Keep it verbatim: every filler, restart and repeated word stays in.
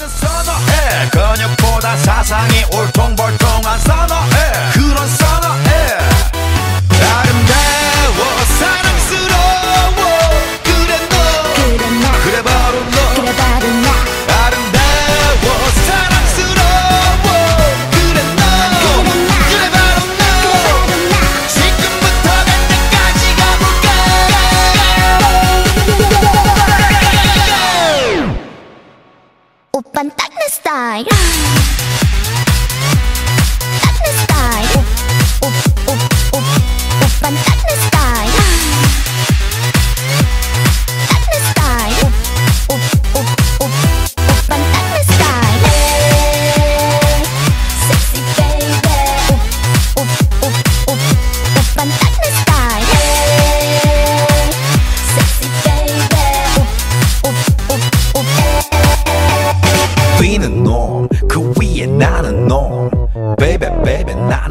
나는 선어해. 근육보다 사상이 울퉁불퉁한 선어해. 그런 선어해. 아름다워 사랑스러워. 그래 너 그래 나 그래 바로 너 그래 바로 나 아름다워 사랑스러워. 그래 너 그래 나 그래 바로 너 그래 바로 나 지금부터 갈 때까지 가볼까. 오빤 딱 내 스타일 딱 내 스타일 오오오오 오빤 딱 내 스타일 딱 내 스타일 오오오오 오빤 딱 내 스타일 섹시 베이비 오오오오 오빤 딱 내 스타일 섹시 베이비 오오오오 위는 놈, 그 위에 나는 놈. Baby, baby, 나